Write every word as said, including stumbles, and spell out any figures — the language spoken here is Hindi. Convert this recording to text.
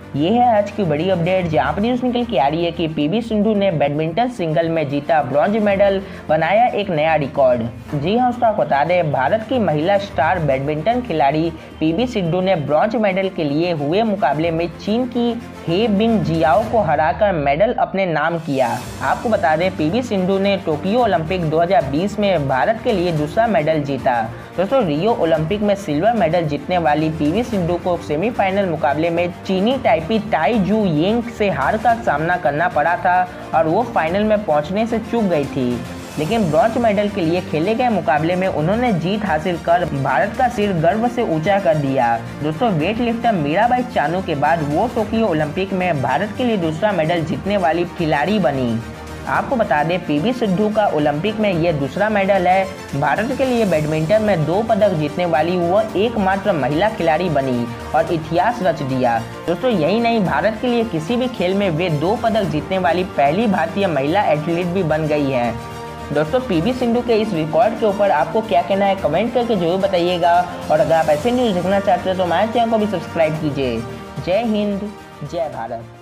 ये है आज की बड़ी अपडेट, जहाँ पर न्यूज़ निकल के आ रही है कि पीवी सिंधु ने बैडमिंटन सिंगल में जीता ब्रॉन्ज मेडल, बनाया एक नया रिकॉर्ड। जी हाँ दोस्तों, आपको बता दें भारत की महिला स्टार बैडमिंटन खिलाड़ी पीवी सिंधु ने ब्रॉन्ज मेडल के लिए हुए मुकाबले में चीन की हे बिंगजियाओ को हराकर मेडल अपने नाम किया। आपको बता दें पीवी सिंधु ने टोक्यो ओलंपिक दो हज़ार बीस में भारत के लिए दूसरा मेडल जीता। दोस्तों रियो ओलंपिक में सिल्वर मेडल जीतने वाली पीवी सिंधु को सेमीफाइनल मुकाबले में चीनी टाइपी टाई जू यिंग से हार का सामना करना पड़ा था और वो फाइनल में पहुंचने से चूक गई थी, लेकिन ब्रॉन्ज मेडल के लिए खेले गए मुकाबले में उन्होंने जीत हासिल कर भारत का सिर गर्व से ऊंचा कर दिया। दोस्तों वेट लिफ्टर मीराबाई चानू के बाद वो टोक्यो ओलंपिक में भारत के लिए दूसरा मेडल जीतने वाली खिलाड़ी बनी। आपको बता दें पीवी सिंधु का ओलंपिक में यह दूसरा मेडल है। भारत के लिए बैडमिंटन में दो पदक जीतने वाली वह एकमात्र महिला खिलाड़ी बनी और इतिहास रच दिया। दोस्तों यही नहीं, भारत के लिए किसी भी खेल में वे दो पदक जीतने वाली पहली भारतीय महिला एथलीट भी बन गई है। दोस्तों पीवी सिंधु के इस रिकॉर्ड के ऊपर आपको क्या कहना है, कमेंट करके जरूर बताइएगा। और अगर आप ऐसे न्यूज़ देखना चाहते हो तो हमारे चैनल को भी सब्सक्राइब कीजिए। जय हिंद, जय भारत।